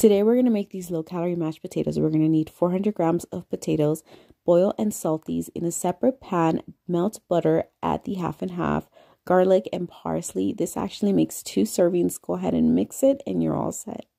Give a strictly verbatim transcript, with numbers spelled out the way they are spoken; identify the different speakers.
Speaker 1: Today we're going to make these low-calorie mashed potatoes. We're going to need four hundred grams of potatoes. Boil and salt these in a separate pan. Melt butter, add the half and half, garlic and parsley. This actually makes two servings. Go ahead and mix it and you're all set.